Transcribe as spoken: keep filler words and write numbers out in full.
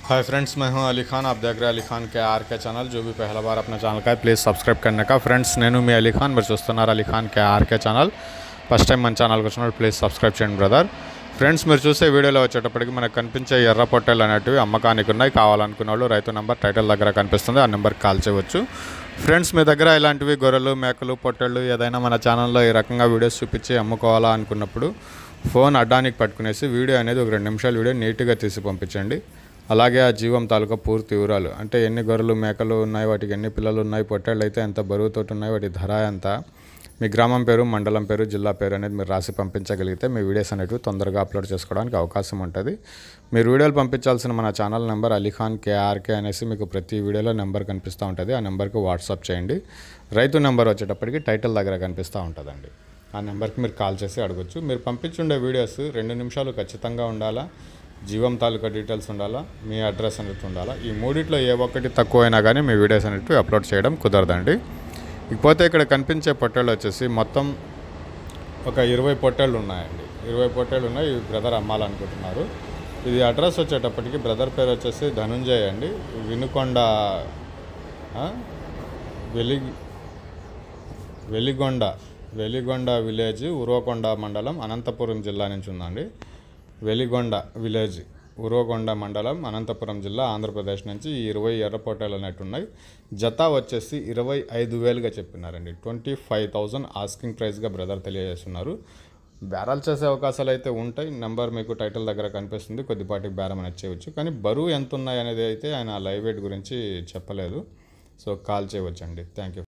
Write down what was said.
Hi friends, मैं हूं अली खान। आप देख रहे हैं अली खान के आर के चैनल। जो भी पहला बार अपना ఛానల్ का है प्लीज़ सब्सक्రైబ్ करने का। ఫ్రెండ్స్, నేను మీ అలీ ఖాన్, మీరు చూస్తున్నారు Ali Khan K R K channel. First time మన ఛానల్కి వచ్చినప్పుడు ప్లీజ్ సబ్స్క్రైబ్ చేయండి బ్రదర్। ఫ్రెండ్స్, మీరు చూసే వీడియోలో వచ్చేటప్పటికి మనకు కనిపించే ఎర్ర పొట్టేలు అనేటివి అమ్మకానికి ఉన్నాయి। కావాలనుకున్న వాళ్ళు రైతు నెంబర్ టైటిల్ దగ్గర కనిపిస్తుంది, ఆ నెంబర్కి కాల్ చేయవచ్చు। ఫ్రెండ్స్, మీ దగ్గర ఇలాంటివి గొర్రెలు, మేకలు, పొట్టేళ్ళు ఏదైనా మన ఛానల్లో ఈ రకంగా వీడియోస్ చూపించి అమ్ముకోవాలా అనుకున్నప్పుడు ఫోన్ అడ్డానికి పట్టుకునేసి వీడియో అనేది ఒక రెండు నిమిషాలు వీడియో నీట్గా తీసి పంపించండి। అలాగే ఆ జీవం తాలూకా పూర్తి వివరాలు, అంటే ఎన్ని గొర్రెలు, మేకలు ఉన్నాయి, వాటికి ఎన్ని పిల్లలు ఉన్నాయి, పొట్టేళ్ళు అయితే ఎంత బరువుతో ఉన్నాయి, వాటి ధర ఎంత, మీ గ్రామం పేరు, మండలం పేరు, జిల్లా పేరు అనేది మీరు రాసి పంపించగలిగితే మీ వీడియోస్ అనేవి తొందరగా అప్లోడ్ చేసుకోవడానికి అవకాశం ఉంటుంది। మీరు వీడియోలు పంపించాల్సిన మన channel number Ali Khan KRK అనేసి మీకు ప్రతి వీడియోలో నెంబర్ కనిపిస్తూ ఉంటుంది। ఆ నెంబర్కి వాట్సాప్ చేయండి। రైతు నెంబర్ వచ్చేటప్పటికి టైటిల్ దగ్గర కనిపిస్తూ ఉంటుందండి, ఆ నెంబర్కి మీరు కాల్ చేసి అడగచ్చు। మీరు పంపించుండే వీడియోస్ రెండు నిమిషాలు ఖచ్చితంగా ఉండాలా, జీవం తాలూకా డీటెయిల్స్ ఉండాలా, మీ అడ్రస్ అనేది ఉండాలా। ఈ మూడిట్లో ఏ ఒక్కటి తక్కువైనా కానీ మీ వీడియోస్ అనేవి అప్లోడ్ చేయడం కుదరదండి। ఇకపోతే ఇక్కడ కనిపించే పొట్టేళ్ళు వచ్చేసి మొత్తం ఒక ఇరవై పొట్టేళ్ళు ఉన్నాయండి। ఇరవై పొట్టేళ్ళు ఉన్నాయి, ఇవి బ్రదర్ అమ్మాలనుకుంటున్నారు। ఇది అడ్రస్ వచ్చేటప్పటికి బ్రదర్ పేరు వచ్చేసి ధనుంజయ్ అండి, వినుకొండ వెలి వెలిగొండ వెలిగొండ విలేజ్, ఉరవకొండ మండలం, అనంతపురం జిల్లా నుంచి ఉందండి। వెలిగొండ విలేజ్, ఉరవకొండ మండలం, అనంతపురం జిల్లా, ఆంధ్రప్రదేశ్ నుంచి ఈ ఇరవై ఎర్ర పొట్టేలు అనేవి ఉన్నాయి। జత వచ్చేసి ఇరవై ఐదు వేలుగా చెప్పినారండి। ట్వంటీ ఫైవ్ థౌజండ్ ఆస్కింగ్ ప్రైస్గా బ్రదర్ తెలియజేస్తున్నారు। బేరాలు చేసే అవకాశాలు అయితే ఉంటాయి, నెంబర్ మీకు టైటిల్ దగ్గర కనిపిస్తుంది, కొద్దిపాటి బేరం అనేది చేయవచ్చు। కానీ బరువు ఎంత ఉన్నాయి అనేది అయితే ఆయన లైవ్ వెయిట్ గురించి చెప్పలేదు, సో కాల్ చేయవచ్చండి। Thank you.